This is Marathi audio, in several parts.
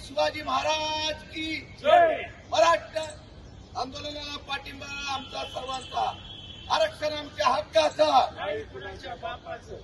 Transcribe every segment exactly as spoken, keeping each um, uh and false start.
शिवाजी महाराज की जय। मराठा आंदोलनाला पाठिंबा आमचा सर्वांचा, आरक्षण आमच्या हक्काचं, नाही कुणाच्या बापाचं।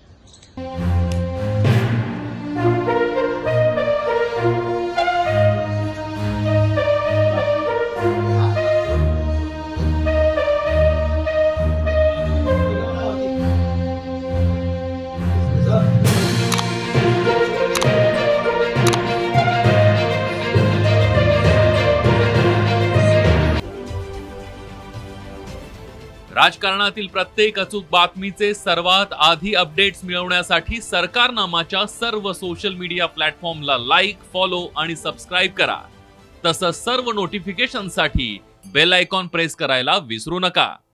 राजकारणातील प्रत्येक अचूक बातमीचे सर्वात आधी अपडेट्स मिळवण्यासाठी सरकारनामाच्या सर्व सोशल मीडिया प्लॅटफॉर्मला लाईक, फॉलो आणि सबस्क्राइब करा। तसंच सर्व नोटिफिकेशनसाठी बेल आयकॉन प्रेस करायला विसरू नका।